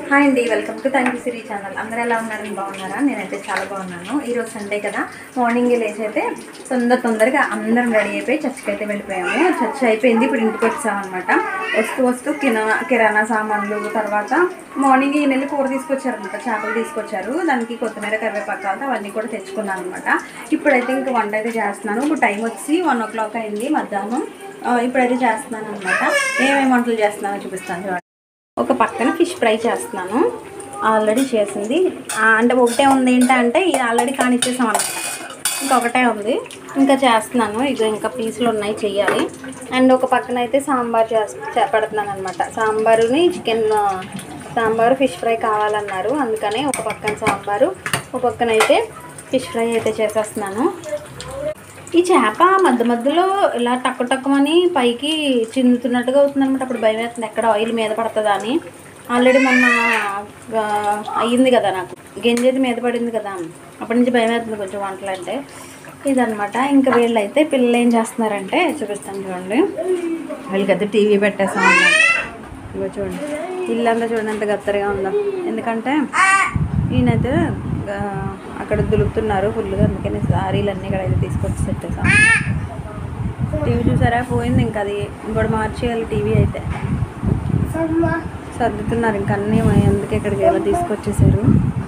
Hi అండి, welcome to thank you Siri channel. అందరూ ఎలా ఉన్నారని బాగున్నారా? నేనైతే చాలా బాగున్నాను. ఈరోజు సండే కదా, మార్నింగే లేచి అయితే తొందరగా అందరం రెడీ అయిపోయి చర్చికి అయితే వెళ్ళిపోయాము. చర్చ్ అయిపోయింది, ఇప్పుడు ఇంటికి వచ్చామన్నమాట. వస్తూ కిరాణా సామాన్లు, తర్వాత మార్నింగ్ ఈ నెల కూర తీసుకొచ్చారనమాట, చేపలు తీసుకొచ్చారు. దానికి కొత్తిమీర, కరివేపాకాలతో అవన్నీ కూడా తెచ్చుకున్నాను అనమాట. ఇప్పుడైతే ఇంకా వంట అయితే చేస్తున్నాను. ఇప్పుడు టైం వచ్చి 1 o'clock అయింది మధ్యాహ్నం. ఇప్పుడైతే చేస్తున్నాను అనమాట. ఏమేమి వంటలు చేస్తున్నానో చూపిస్తాను చూడండి. ఒక పక్కన ఫిష్ ఫ్రై చేస్తున్నాను, ఆల్రెడీ చేసింది. అంటే ఒకటే ఉంది ఏంటంటే ఇది ఆల్రెడీ కానిచ్చేసాం అనమాట, ఇంకొకటే ఉంది ఇంకా చేస్తున్నాను. ఇది ఇంకా పీసులు ఉన్నాయి చెయ్యాలి. అండ్ ఒక పక్కన అయితే సాంబార్ పెడుతున్నాను అనమాట. సాంబారుని సాంబారు ఫిష్ ఫ్రై కావాలన్నారు, అందుకనే ఒక పక్కన సాంబారు, ఒక పక్కన అయితే ఫిష్ ఫ్రై అయితే చేసేస్తున్నాను. ఈ చేప మధ్యలో ఇలా టక్కుమని పైకి చిందుతున్నట్టుగా అవుతుంది అనమాట. అప్పుడు భయం వేస్తుంది, ఎక్కడ ఆయిల్ మీద పడుతుందా అని. ఆల్రెడీ మొన్న అయ్యింది కదా, నాకు గింజది మీద పడింది కదా, అప్పటి నుంచి భయం వేస్తుంది కొంచెం వంటలు అంటే. ఇదనమాట. ఇంకా వీళ్ళైతే పిల్లలు ఏం చేస్తున్నారంటే చూపిస్తాను చూడండి. వీళ్ళకైతే టీవీ పెట్టేసాం అన్నమాట. ఇగో చూడండి, ఇల్లంతా చూడండి ఎంత గత్తరగా ఉందో. ఎందుకంటే ఈయనైతే అక్కడ దులుపుతున్నారు ఫుల్గా, అందుకని సారీలన్నీ ఇక్కడ అయితే తీసుకొచ్చి పెట్టేసాం. టీవీ చూసారా, పోయింది ఇంకా, అది ఇంకోటి మార్చేయాలి టీవీ అయితే. సర్దుతున్నారు ఇంక అన్నీ, అందుకే ఇక్కడికి ఎలా తీసుకొచ్చేసారు.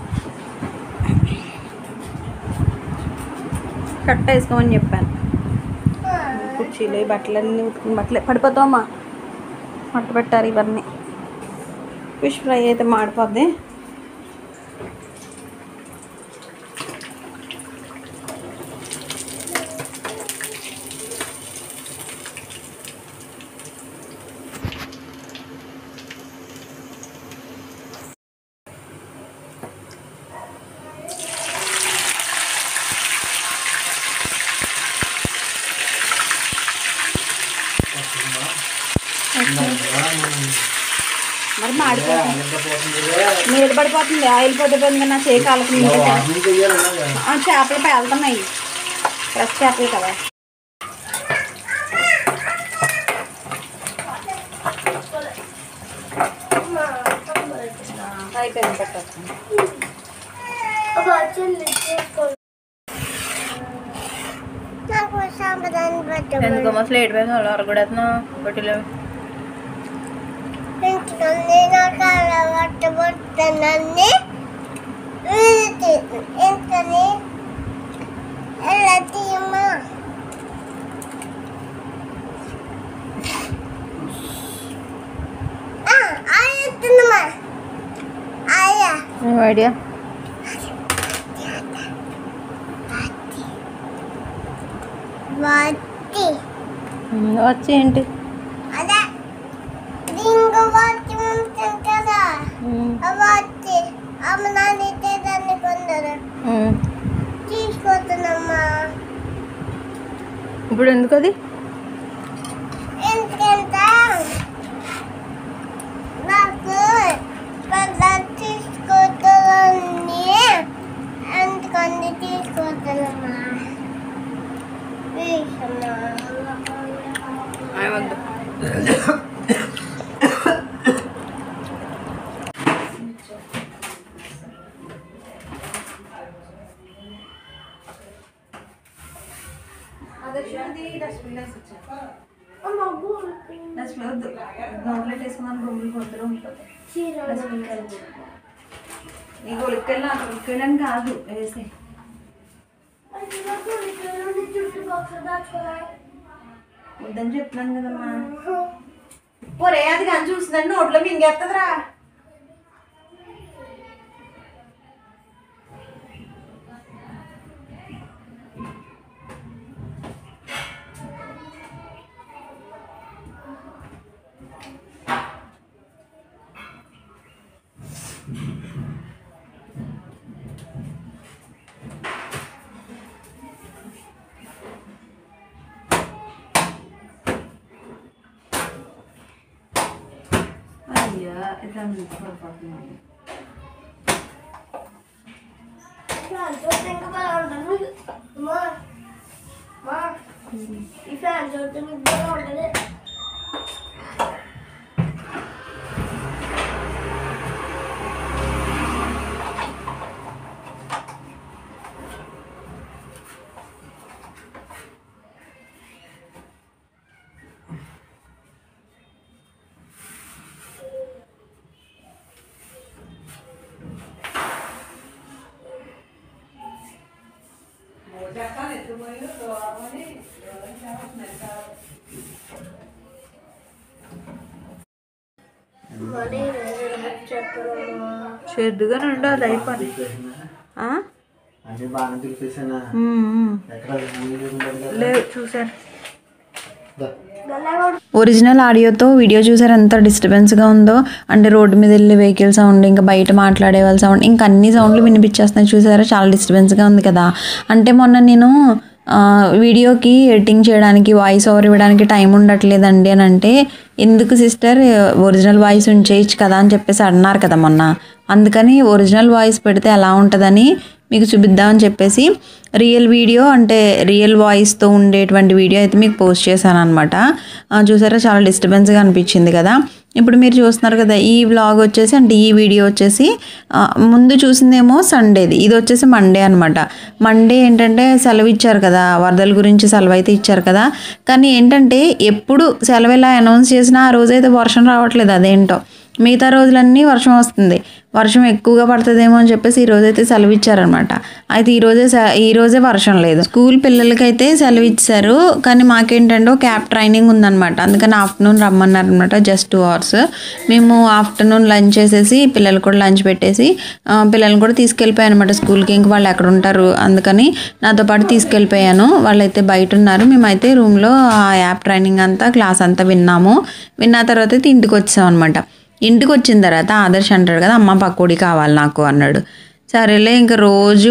కట్ట వేసుకోమని చెప్పాను. కుర్చీలు, బట్టలన్నీ ఉతుకుని బట్టలే పడిపోతామా, మట్ట పెట్టారు ఇవన్నీ. ఫిష్ ఫ్రై అయితే మాడిపోద్ది. మరి మాడిపోతుంది, నీరు పడిపోతుంది, ఆయిల్ పొద్దుపోయింది కదా, చేయి కాలుతుంది. చేపలు పేలుతున్నాయి, ఫ్రెష్ చేపలు కదా. అయిపోయింది, పెట్టచ్చు. ఎందుకో మసలు ఏడిపోయింది వాళ్ళు అరగొడేస్తున్నా బొట్టిలో. ఐడియా వచ్చి ఏంటి ఇప్పుడు ఎందుకు అది? గౌన్లెట్ వేసుకున్నాను, గొంగులు కొడుతూ ఉంటుంది. ఈ గొలికెళ్ళి ఉలికెళ్ళని కాదు వేసే వద్దని చెప్తున్నాను కదమ్మా. ఒరే అది కానీ చూసిందండి నోట్లో మింగేస్తుందిరా. అయ్యా ఇట్లా పడిపోతున్నాను. ఈ ఫ్యాన్ చూస్తే చేద్దుగా నుండి అది అయిపోయి లేదు చూసాను. ఒరిజినల్ ఆడియోతో వీడియో చూసారు ఎంత డిస్టర్బెన్స్గా ఉందో. అంటే రోడ్డు మీద వెళ్ళే వెహికల్ సౌండ్, ఇంకా బయట మాట్లాడే వాళ్ళ సౌండ్, ఇంకా అన్ని సౌండ్లు వినిపించేస్తున్నాయి చూసారా. చాలా డిస్టర్బెన్స్గా ఉంది కదా. అంటే మొన్న నేను వీడియోకి ఎడిటింగ్ చేయడానికి వాయిస్ ఓవర్ ఇవ్వడానికి టైం ఉండట్లేదండి అని అంటే, ఎందుకు సిస్టర్ ఒరిజినల్ వాయిస్ ఉంచేయచ్చు కదా అని చెప్పేసి అన్నారు కదా మొన్న. అందుకని ఒరిజినల్ వాయిస్ పెడితే ఎలా ఉంటుందని మీకు చూపిద్దామని చెప్పేసి రియల్ వీడియో, అంటే రియల్ వాయిస్తో ఉండేటువంటి వీడియో అయితే మీకు పోస్ట్ చేశాను అనమాట. చూసారా చాలా డిస్టర్బెన్స్గా అనిపించింది కదా. ఇప్పుడు మీరు చూస్తున్నారు కదా ఈ వ్లాగ్ వచ్చేసి, అంటే ఈ వీడియో వచ్చేసి ముందు చూసిందేమో సండేది, ఇది వచ్చేసి మండే అనమాట. మండే ఏంటంటే సెలవు ఇచ్చారు కదా, వరదల గురించి సెలవు అయితే ఇచ్చారు కదా. కానీ ఏంటంటే ఎప్పుడు సెలవు ఇలా అనౌన్స్ చేసినా ఆ రోజైతే వర్షం రావట్లేదు. అదేంటో మిగతా రోజులన్నీ వర్షం వస్తుంది, వర్షం ఎక్కువగా పడుతుందేమో అని చెప్పేసి ఈ రోజైతే సెలవు ఇచ్చారనమాట. అయితే ఈరోజే వర్షం లేదు. స్కూల్ పిల్లలకైతే సెలవు ఇచ్చారు, కానీ మాకేంటంటే క్యాబ్ ట్రైనింగ్ ఉందన్నమాట. అందుకని ఆఫ్టర్నూన్ రమ్మన్నారనమాట, జస్ట్ 2 hours. మేము ఆఫ్టర్నూన్ లంచ్ చేసేసి పిల్లలు కూడా లంచ్ పెట్టేసి పిల్లల్ని కూడా తీసుకెళ్ళిపోయాను అనమాట స్కూల్కి. ఇంక వాళ్ళు ఎక్కడ ఉంటారు అందుకని నాతో పాటు తీసుకెళ్ళిపోయాను. వాళ్ళైతే బయట ఉన్నారు, మేమైతే రూమ్లో ఆ యాప్ ట్రైనింగ్ అంతా క్లాస్ అంతా విన్న తర్వాత అయితే ఇంటికి వచ్చాం అనమాట. ఇంటికి వచ్చిన తర్వాత ఆదర్శ్ అంటాడు కదా, అమ్మ పకోడీ కావాలి నాకు అన్నాడు. సరేలే ఇంకా రోజు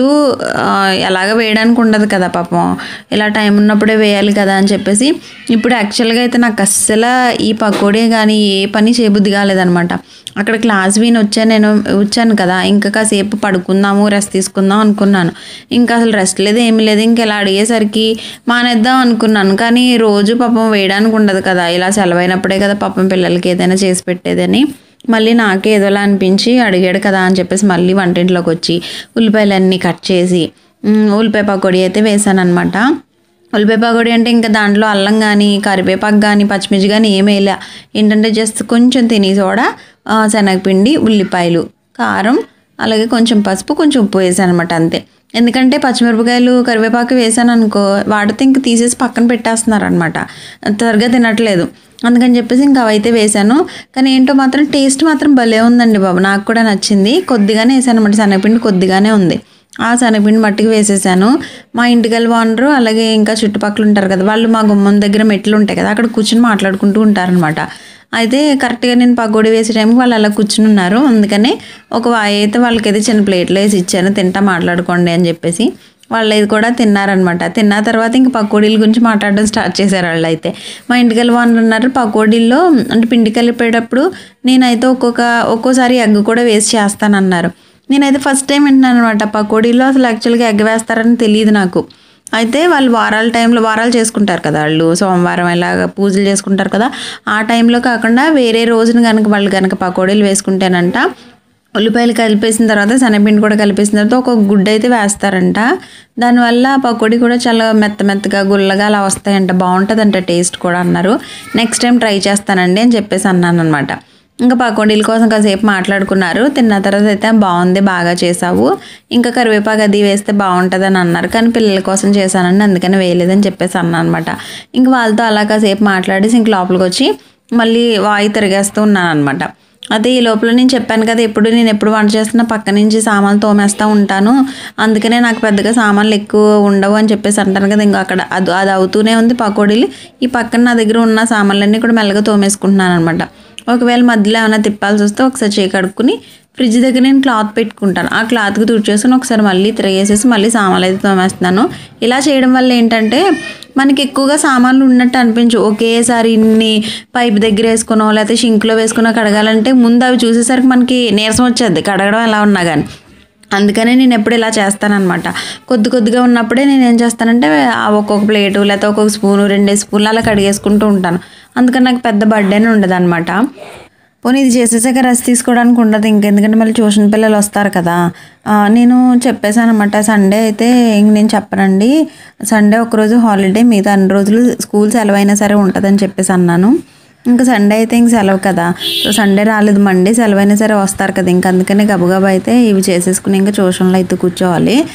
ఎలాగ వేయడానికి ఉండదు కదా పాపం, ఇలా టైం ఉన్నప్పుడే వేయాలి కదా అని చెప్పేసి ఇప్పుడు యాక్చువల్గా అయితే నాకు అస్సలు ఈ పకోడీ కానీ ఏ పని చేయబుద్ధి కాలేదనమాట. అక్కడ క్లాస్ విని వచ్చాను కదా, ఇంకా కాసేపు పడుకుందాము రెస్ట్ తీసుకుందాం అనుకున్నాను. ఇంకా అసలు రెస్ట్ లేదు ఏమీ లేదు. ఇంకా ఇలా అడిగేసరికి మానేద్దాం అనుకున్నాను. కానీ రోజు పాపం వేయడానికి ఉండదు కదా, ఇలా సెలవైనప్పుడే కదా పాపం పిల్లలకి ఏదైనా చేసి పెట్టేదని మళ్ళీ నాకే ఏదోలా అనిపించి అడిగాడు కదా అని చెప్పేసి మళ్ళీ వంటింట్లోకి వచ్చి ఉల్లిపాయలన్నీ కట్ చేసి ఉల్లిపాయ పకోడీ అయితే వేసాను అనమాట. ఉల్లిపాయ పకోడీ అంటే ఇంకా దాంట్లో అల్లం కానీ కరివేపాకు కానీ పచ్చిమిర్చి కానీ ఏమీ వేయలే. ఏంటంటే జస్ట్ కొంచెం తిని సోడా, శనగపిండి, ఉల్లిపాయలు, కారం, అలాగే కొంచెం పసుపు, కొంచెం ఉప్పు వేసాను అనమాట అంతే. ఎందుకంటే పచ్చిమిరపకాయలు కరివేపాకు వేసాను అనుకో, వాటితో ఇంక తీసేసి పక్కన పెట్టేస్తున్నారు అనమాట, త్వరగా తినట్లేదు. అందుకని చెప్పేసి ఇంకా అవైతే వేసాను. కానీ ఏంటో మాత్రం టేస్ట్ మాత్రం భలే ఉందండి బాబు, నాకు కూడా నచ్చింది. కొద్దిగానే వేసాను అనమాట, శనగపిండి కొద్దిగానే ఉంది. ఆ శనగపిండి మట్టికి వేసేసాను. మా ఇంటికల్ ఓనరు అలాగే ఇంకా చుట్టుపక్కల ఉంటారు కదా వాళ్ళు, మా గుమ్మం దగ్గర మెట్లు ఉంటాయి కదా, అక్కడ కూర్చొని మాట్లాడుకుంటూ ఉంటారనమాట. అయితే కరెక్ట్గా నేను పకోడీ వేసే టైంకి వాళ్ళు అలా కూర్చుని ఉన్నారు. అందుకనే ఒక వాయి అయితే వాళ్ళకైతే చిన్న ప్లేట్లో వేసి ఇచ్చాను, తింటా మాట్లాడుకోండి అని చెప్పేసి. వాళ్ళు ఇది కూడా తిన్నారనమాట. తిన్న తర్వాత ఇంక పకోడీల గురించి మాట్లాడడం స్టార్ట్ చేశారు వాళ్ళు. అయితే మా ఇంటికి వాళ్ళు ఉన్నారు, పకోడీల్లో అంటే పిండి కలిపేటప్పుడు నేనైతే ఒక్కోసారి ఎగ్ కూడా వేసి చేస్తానన్నారు. నేనైతే ఫస్ట్ టైం వింటున్నాను అనమాట పకోడీలో అసలు యాక్చువల్గా ఎగ్ వేస్తారని తెలియదు నాకు. అయితే వాళ్ళు వారాలు చేసుకుంటారు కదా వాళ్ళు, సోమవారం ఇలాగ పూజలు చేసుకుంటారు కదా, ఆ టైంలో కాకుండా వేరే రోజున కనుక పకోడీలు వేసుకుంటేనంట ఉల్లిపాయలు కలిపేసిన తర్వాత శనగపిండి కూడా కలిపేసిన తర్వాత ఒక గుడ్డ అయితే వేస్తారంట. దానివల్ల పకోడీ కూడా చాలా మెత్తగా గుల్లగా అలా వస్తాయంట, బాగుంటుందంట టేస్ట్ కూడా అన్నారు. నెక్స్ట్ టైం ట్రై చేస్తానండి అని చెప్పేసి అన్నాను అనమాట. ఇంకా పకోడీల కోసం కాసేపు మాట్లాడుకున్నారు. తిన్న తర్వాత అయితే బాగుంది, బాగా చేసావు, ఇంకా కరివేపాకు అది వేస్తే బాగుంటుందని అన్నారు. కానీ పిల్లల కోసం చేశానండి అందుకని వేయలేదని చెప్పేసి అన్నాను అనమాట. ఇంక వాళ్ళతో అలా కాసేపు మాట్లాడేసి ఇంక లోపలికి వచ్చి మళ్ళీ వాయి తిరిగేస్తూ ఉన్నాను అనమాట. అదే ఈ లోపల నేను చెప్పాను కదా, నేను ఎప్పుడు వంట చేస్తున్నా పక్క నుంచి సామాన్లు తోమేస్తూ ఉంటాను, అందుకనే నాకు పెద్దగా సామాన్లు ఎక్కువ ఉండవు అని చెప్పేసి అంటాను కదా. ఇంకా అక్కడ అది అవుతూనే ఉంది పకోడీలు. ఈ పక్కన నా దగ్గర ఉన్న సామాన్లన్నీ కూడా మెల్లగా తోమేసుకుంటున్నాను అనమాట. ఒకవేళ మధ్యలో ఏమైనా తిప్పాల్సి వస్తే ఒకసారి చేయి కడుక్కుని ఫ్రిడ్జ్ దగ్గర నేను క్లాత్ పెట్టుకుంటాను, ఆ క్లాత్కి తుడిచేసుకుని ఒకసారి మళ్ళీ తిరిగేసేసి మళ్ళీ సామాన్లు అయితే తోమేస్తున్నాను. ఇలా చేయడం వల్ల ఏంటంటే మనకి ఎక్కువగా సామాన్లు ఉన్నట్టు అనిపించు. ఒకేసారి ఇన్ని పైప్ దగ్గర వేసుకునో లేకపోతే షింక్లో వేసుకునో కడగాలంటే ముందు అవి చూసేసరికి మనకి నీరసం వచ్చేది కడగడం ఎలా ఉన్నా కానీ. అందుకనే నేను ఎప్పుడు ఇలా చేస్తానన్నమాట. కొద్దిగా ఉన్నప్పుడే నేను ఏం చేస్తానంటే ఒక్కొక్క ప్లేటు లేకపోతే ఒక్కొక్క స్పూను 2 స్పూన్లు అలా కడిగేసుకుంటూ ఉంటాను. అందుకని నాకు పెద్ద బర్డెన్ ఉండదు అనమాట. పోనీ ఇది చేసేసాక రెస్ట్ తీసుకోవడానికి ఉండదు ఇంకెందుకంటే మళ్ళీ ట్యూషన్ పిల్లలు వస్తారు కదా. నేను చెప్పేశాను అనమాట, సండే అయితే ఇంక నేను చెప్పనండి, సండే ఒకరోజు హాలిడే, మిగతా అన్ని రోజులు స్కూల్ సెలవు అయినా సరే ఉంటుందని చెప్పేసి అన్నాను. ఇంకా సండే అయితే ఇంక సెలవు కదా, సో సండే రాలేదు, మండే సెలవు అయినా సరే వస్తారు కదా, ఇంక అందుకనే గబగబా అయితే ఇవి చేసేసుకుని ఇంకా ట్యూషన్లో అయితే కూర్చోవాలి.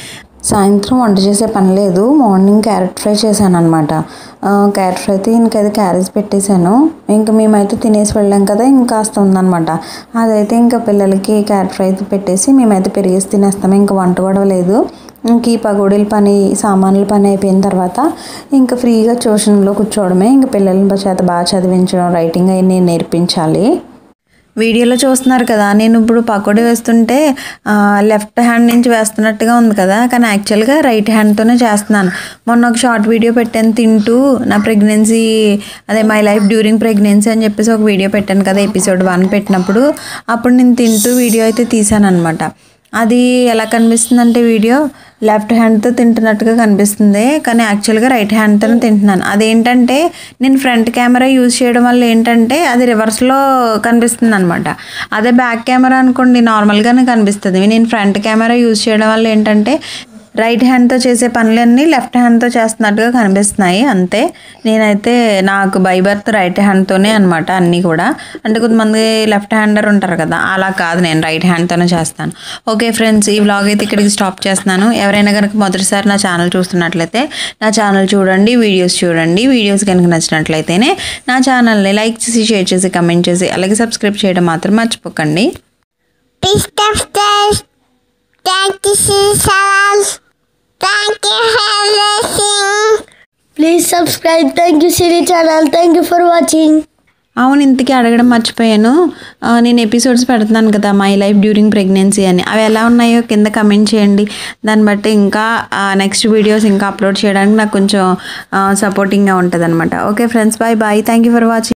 సాయంత్రం వంట చేసే పని లేదు. మార్నింగ్ క్యారెట్ ఫ్రై చేశాను అనమాట. క్యారెట్ ఫ్రై అయితే ఇంకైతే క్యారేజ్ పెట్టేశాను. ఇంకా మేమైతే తినేసి వెళ్ళాం కదా, ఇంకాస్త ఉందనమాట. అదైతే ఇంకా పిల్లలకి క్యారెట్ ఫ్రై అయితే పెట్టేసి మేమైతే పెరిగేసి తినేస్తాము. ఇంకా వంట కూడా లేదు. ఇంక ఈ పకోడీల పని, సామాన్ల పని అయిపోయిన తర్వాత ఇంకా ఫ్రీగా ట్యూషన్లో కూర్చోవడమే. ఇంకా పిల్లల చేత బాగా చదివించడం, రైటింగ్ అవి నేను నేర్పించాలి. వీడియోలో చూస్తున్నారు కదా, నేను ఇప్పుడు పకోడీ వేస్తుంటే లెఫ్ట్ హ్యాండ్ నుంచి వేస్తున్నట్టుగా ఉంది కదా, కానీ యాక్చువల్గా రైట్ హ్యాండ్తోనే చేస్తున్నాను. మొన్న ఒక షార్ట్ వీడియో పెట్టాను తింటూ, నా ప్రెగ్నెన్సీ అదే మై లైఫ్ డ్యూరింగ్ ప్రెగ్నెన్సీ అని చెప్పేసి ఒక వీడియో పెట్టాను కదా, ఎపిసోడ్ 1 పెట్టినప్పుడు. అప్పుడు నేను తింటూ వీడియో అయితే తీసాను అనమాట. అది ఎలా కనిపిస్తుందంటే వీడియో లెఫ్ట్ హ్యాండ్తో తింటున్నట్టుగా కనిపిస్తుంది, కానీ యాక్చువల్గా రైట్ హ్యాండ్తోనే తింటున్నాను. అదేంటంటే నేను ఫ్రంట్ కెమెరా యూజ్ చేయడం వల్ల ఏంటంటే అది రివర్స్లో కనిపిస్తుంది అనమాట. అదే బ్యాక్ కెమెరా అనుకోండి నార్మల్గానే కనిపిస్తుంది. నేను ఫ్రంట్ కెమెరా యూజ్ చేయడం వల్ల ఏంటంటే రైట్ హ్యాండ్తో చేసే పనులన్నీ లెఫ్ట్ హ్యాండ్తో చేస్తున్నట్టుగా కనిపిస్తున్నాయి అంతే. నేనైతే నాకు బై బర్త్ రైట్ హ్యాండ్తోనే అనమాట అన్నీ కూడా. అంటే కొంతమంది లెఫ్ట్ హ్యాండర్ ఉంటారు కదా, అలా కాదు, నేను రైట్ హ్యాండ్తోనే చేస్తాను. ఓకే ఫ్రెండ్స్, ఈ వ్లాగ్ అయితే ఇక్కడికి స్టాప్ చేస్తున్నాను. ఎవరైనా కనుక మొదటిసారి నా ఛానల్ చూస్తున్నట్లయితే నా ఛానల్ చూడండి, వీడియోస్ చూడండి. వీడియోస్ కనుక నచ్చినట్లయితేనే నా ఛానల్ని లైక్ చేసి, షేర్ చేసి, కమెంట్ చేసి, అలాగే సబ్స్క్రైబ్ చేయడం మాత్రం మర్చిపోకండి. Please subscribe. Thank you, Siri channel. Thank you for watching. అవును, ఇంతకీ అడగడం మర్చిపోయాను. నేను ఎపిసోడ్స్ పెడుతున్నాను కదా మై లైఫ్ డ్యూరింగ్ ప్రెగ్నెన్సీ అని, అవి ఎలా ఉన్నాయో కింద కమెంట్ చేయండి. దాన్ని బట్టి ఇంకా నెక్స్ట్ వీడియోస్ ఇంకా అప్లోడ్ చేయడానికి నాకు కొంచెం సపోర్టింగ్గా ఉంటుంది అనమాట. Okay friends, bye bye. Thank you for watching.